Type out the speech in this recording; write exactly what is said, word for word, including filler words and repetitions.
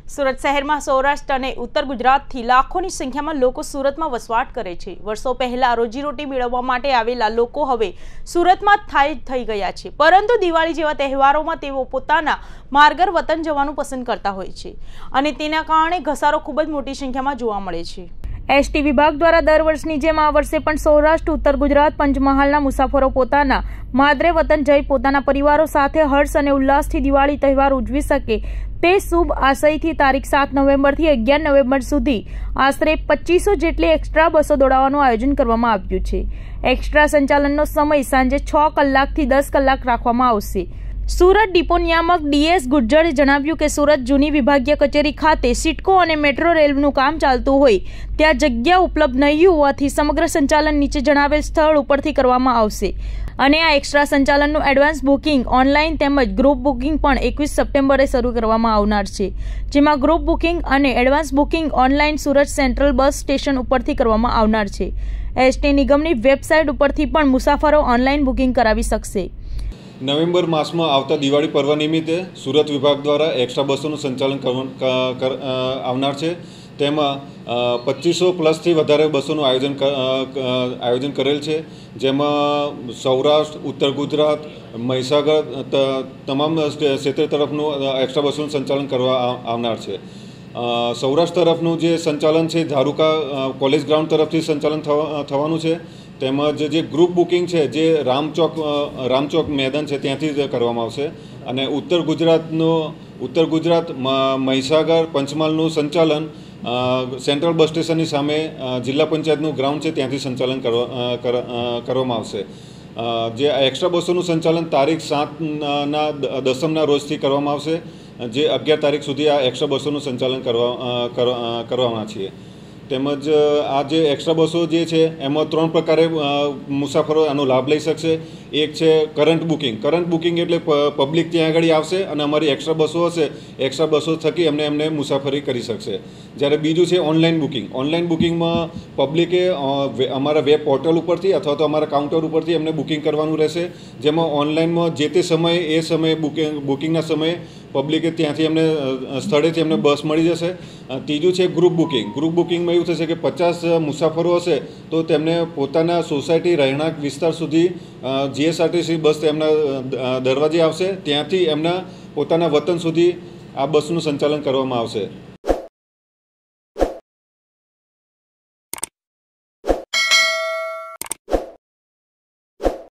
સુરત શહેરમાં સૌરાષ્ટ્ર અને ઉત્તર ગુજરાતથી લાખોની સંખ્યામાં લોકો સુરતમાં વસવાટ કરે છે। વર્ષો પહેલા રોજીરોટી મેળવવા માટે આવેલા લોકો હવે સુરતમાં સ્થાયી થઈ ગયા છે, પરંતુ દિવાળી જેવા તહેવારોમાં તેઓ પોતાના માર્ગર વતન જવાનું પસંદ કરતા હોય છે અને તેના કારણે ઘસારો ખૂબ જ મોટી સંખ્યામાં જોવા મળે છે। એસટી વિભાગ દ્વારા દર વર્ષની જેમ આ વર્ષે પણ સૌરાષ્ટ્ર ઉત્તર ગુજરાત પંચમહાલના મુસાફરો પોતાના માદરે વતન જઈ પોતાના પરિવારો સાથે હર્ષ અને ઉલ્લાસથી દિવાળી તહેવાર ઉજવી શકે તે શુભ આશયથી તારીખ સાત નવેમ્બરથી અગિયાર નવેમ્બર સુધી આશરે પચીસો જેટલી એક્સ્ટ્રા બસો દોડાવવાનું આયોજન કરવામાં આવ્યું છે। એક્સ્ટ્રા સંચાલનનો સમય સાંજે છ કલાકથી દસ કલાક રાખવામાં આવશે। સુરત ડિપો નિયામક ડીએસ ગુર્જરે જણાવ્યું કે સુરત જૂની વિભાગીય કચેરી ખાતે સિટકો અને મેટ્રો રેલનું કામ ચાલતું હોય ત્યાં જગ્યા ઉપલબ્ધ નહીં હોવાથી સમગ્ર સંચાલન નીચે જણાવેલ સ્થળ ઉપરથી કરવામાં આવશે અને આ એક્સ્ટ્રા સંચાલનનું એડવાન્સ બુકિંગ ઓનલાઈન તેમજ ગ્રુપ બુકિંગ પણ એકવીસ સપ્ટેમ્બરે શરૂ કરવામાં આવનાર છે, જેમાં ગ્રુપ બુકિંગ અને advance booking online Surat central bus station ઉપરથી કરવામાં આવનાર છે। એસટી નિગમની વેબસાઇટ ઉપરથી પણ મુસાફરો ઓનલાઈન બુકિંગ કરાવી શકશે। નવેમ્બર માસમાં આવતા દિવાળી પર્વ નિમિત્તે સુરત વિભાગ દ્વારા એક્સ્ટ્રા બસોનું સંચાલન આવનાર છે। તેમાં પચીસો પ્લસથી વધારે બસોનું આયોજન આયોજન કરેલ છે, જેમાં સૌરાષ્ટ્ર, ઉત્તર ગુજરાત, મહીસાગર તમામ ક્ષેત્ર તરફનું એક્સ્ટ્રા બસોનું સંચાલન કરવા આવનાર છે। સૌરાષ્ટ્ર તરફનું જે સંચાલન છે ધારુકા કોલેજ ગ્રાઉન્ડ તરફથી સંચાલન થવાનું છે, તેમજ જે ગ્રુપ બુકિંગ છે જે રામચોક રામચોક મેદાન છે ત્યાંથી કરવામાં આવશે અને ઉત્તર ગુજરાતનું ઉત્તર ગુજરાત મહીસાગર પંચમહાલનું સંચાલન સેન્ટ્રલ બસ સ્ટેશનની સામે જિલ્લા પંચાયતનું ગ્રાઉન્ડ છે ત્યાંથી સંચાલન કરવા કરવામાં આવશે। જે એક્સ્ટ્રા બસોનું સંચાલન તારીખ સાતના દસમના રોજથી કરવામાં આવશે, જે અગિયાર તારીખ સુધી આ એક્સ્ટ્રા બસોનું સંચાલન કરવા કરવાના છીએ। તેમજ આ જે એક્સ્ટ્રા બસો જે છે એમાં ત્રણ પ્રકારે મુસાફરો આનો લાભ લઈ શકશે। એક છે કરંટ બુકિંગ કરંટ બુકિંગ એટલે પબ્લિક ત્યાં આગળ આવશે અને અમારી એક્સ્ટ્રા બસો હશે, એક્સ્ટ્રા બસો થકી એમને એમને મુસાફરી કરી શકશે। જ્યારે બીજું છે ઓનલાઈન બુકિંગ ઓનલાઈન બુકિંગમાં પબ્લિકે અમારા વેબ પોર્ટલ ઉપરથી અથવા તો અમારા કાઉન્ટર ઉપરથી એમને બુકિંગ કરવાનું રહેશે, જેમાં ઓનલાઈનમાં જે તે સમયે એ સમયે બુકિંગ બુકિંગના સમયે પબ્લિકે ત્યાંથી એમને સ્થળેથી એમને બસ મળી જશે। ત્રીજું છે ગ્રુપ બુકિંગ ગ્રુપ બુકિંગમાં એવું થશે કે પચાસ મુસાફરો હશે તો તેમને પોતાના સોસાયટી રહેણાંક વિસ્તાર સુધી જીએસઆરટીસી બસ તેમના દરવાજે આવશે, ત્યાંથી એમના પોતાના વતન સુધી આ બસનું સંચાલન કરવામાં આવશે।